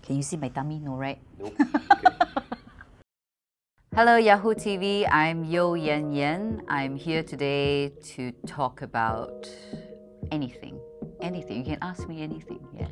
Can you see my tummy? No, right? Nope. Okay. Hello Yahoo TV, I'm Yeo Yann Yann. I'm here today to talk about anything. Anything. You can ask me anything, yes.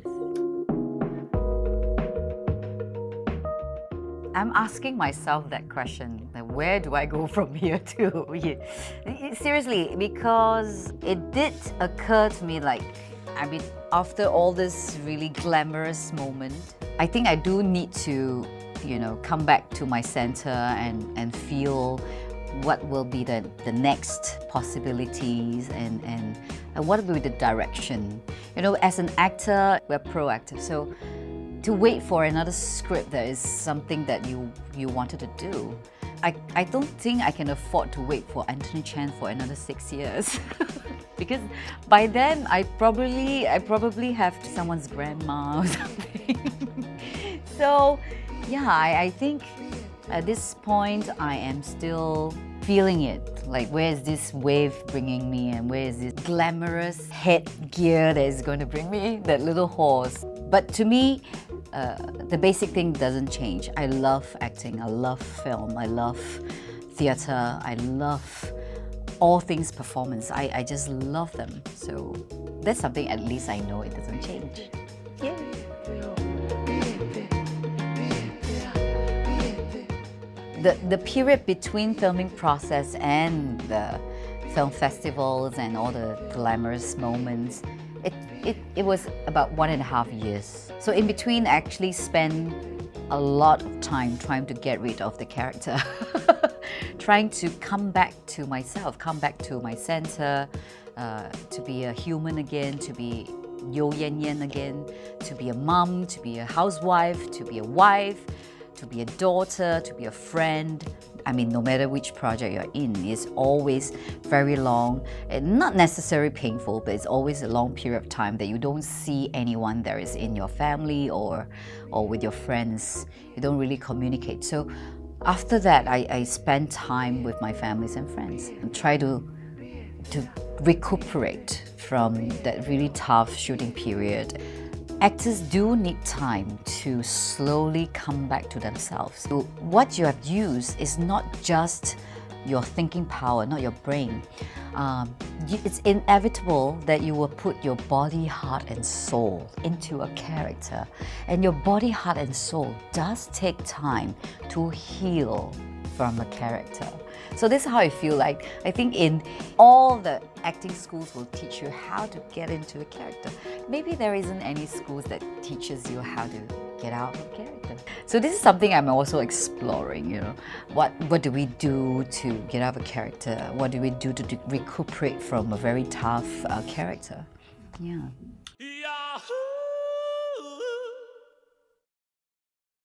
I'm asking myself that question, that where do I go from here to? Seriously, because it did occur to me after all this really glamorous moment, I think I do need to, come back to my center and feel what will be the next possibilities and what will be the direction. As an actor, we're proactive, so to wait for another script that is something that you wanted to do. I don't think I can afford to wait for Anthony Chan for another 6 years. Because by then I probably have someone's grandma or something. So yeah, I think at this point I am still feeling it. Like, where is this wave bringing me, and where is this glamorous headgear that is going to bring me? That little horse. But to me, the basic thing doesn't change. I love acting, I love film, I love theatre, I love all things performance. I just love them. So that's something at least I know it doesn't change. Yay! The period between filming process and the film festivals and all the glamorous moments, it was about 1.5 years. So in between, I actually spent a lot of time trying to get rid of the character. Trying to come back to myself, come back to my center, to be a human again, to be Yeo Yann Yann again, to be a mom, to be a housewife, to be a wife, to be a daughter, to be a friend. I mean, no matter which project you're in, it's always very long, and not necessarily painful, but it's always a long period of time that you don't see anyone that is in your family or with your friends. You don't really communicate. So after that, I spend time with my families and friends and try to recuperate from that really tough shooting period. Actors do need time to slowly come back to themselves. So what you have used is not just your thinking power, not your brain. It's inevitable that you will put your body, heart and soul into a character. And your body, heart and soul does take time to heal from a character. So this is how I feel like. I think in all the acting schools will teach you how to get into a character. Maybe there isn't any schools that teaches you how to get out of character. So this is something I'm also exploring, What do we do to get out of a character? What do we do to recuperate from a very tough character? Yeah.